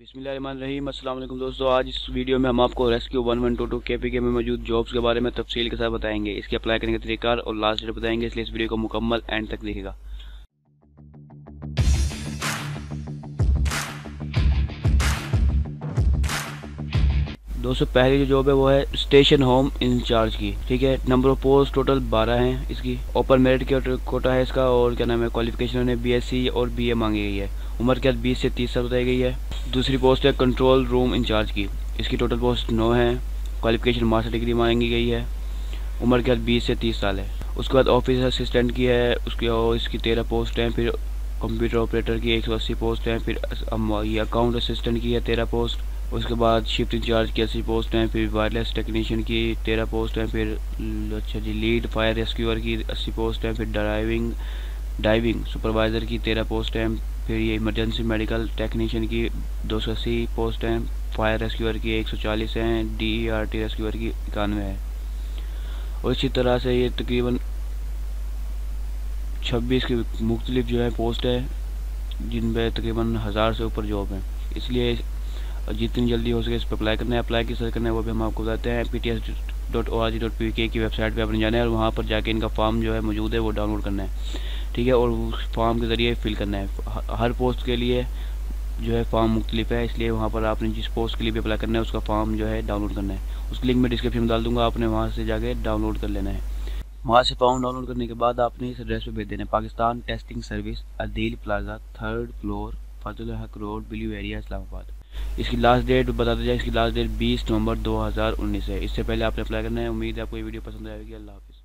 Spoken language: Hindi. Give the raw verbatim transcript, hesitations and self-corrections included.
बिस्मिल्लाहिर्रहमानिर्रहीम। अस्सलाम वालेकुम दोस्तों, आज इस वीडियो में हम आपको rescue one one two two KPK में मौजूद जॉब्स के बारे में तफसील के साथ बताएंगे। इसके अप्लाई करने का तरीका और लास्ट डेट बताएंगे, इसलिए इस वीडियो को मुकम्मल एंड तक देखिएगा। दोस्तों, पहली जो जॉब है वो है स्टेशन होम इंचार्ज की। ठीक है, नंबर ऑफ पोस्ट टोटल बारह हैं इसकी। ओपन मेरिट की कोटा है इसका, और क्या नाम है, क्वालिफिकेशन ने बीएससी और बीए मांगी गई है। उम्र क्या बीस से तीस साल बताई गई है। दूसरी पोस्ट है कंट्रोल रूम इंचार्ज की। इसकी टोटल पोस्ट नौ है। क्वालिफिकेशन मास्टर डिग्री मांगी गई है। उम्र क्या बीस से तीस साल है। उसके बाद ऑफिस असिस्टेंट की है, उसकी और इसकी तेरह पोस्ट हैं। फिर कंप्यूटर ऑपरेटर की एक सौ अस्सी पोस्ट हैं। फिर ये अकाउंट असिस्टेंट की है तेरह पोस्ट। उसके बाद शिफ्ट इंचार्ज की अस्सी पोस्ट हैं। फिर वायरलेस टेक्नीशियन की तेरह पोस्ट हैं। फिर अच्छा जी लीड फायर रेस्क्यूअर की अस्सी पोस्ट हैं। फिर ड्राइविंग डाइविंग सुपरवाइज़र की तेरह पोस्ट हैं। फिर ये इमरजेंसी मेडिकल टेक्नीशियन की दो सौ अस्सी पोस्ट हैं। फायर रेस्क्यूअर की एक सौ चालीस हैं। D E R T rescuer की इक्यानवे है। और इसी तरह से ये तकरीबन छब्बीस की मुख्तलिफ जो है पोस्ट है, जिनमें तकरीबन हज़ार से ऊपर जॉब हैं। इसलिए जितनी जल्दी हो सके इस पर अप्लाई करना है। अप्लाई किस तरह करना है वो भी हम आपको बताते हैं। P T S dot O R G dot P K की वेबसाइट पे आपने जाना है और वहाँ पर जाके इनका फॉर्म जो है मौजूद है वो डाउनलोड करना है। ठीक है, और उस फॉर्म के ज़रिए फिल करना है। हर पोस्ट के लिए जो है फॉर्म मुख्तलिफ है, इसलिए वहाँ पर आपने जिस पोस्ट के लिए भी अप्लाई करना है उसका फॉर्म जो है डाउनलोड करना है। उसकी लिंक मैं डिस्क्रिप्शन में डाल दूँगा, आपने वहाँ से जाके डाउनलोड कर लेना है। वहाँ से फॉर्म डाउनलोड करने के बाद आपने इस एड्रेस पे भेज देना है। Pakistan testing service, Adeel plaza, third floor, Fazal Haq road, blue area, Islamabad. इसकी लास्ट डेट बता दी जाए। इसकी लास्ट डेट बीस नवंबर दो हज़ार उन्नीस है। इससे पहले आपने अप्लाई करना है। उम्मीद है आपको ये वीडियो पसंद आएगी। अल्लाह हाफिज़।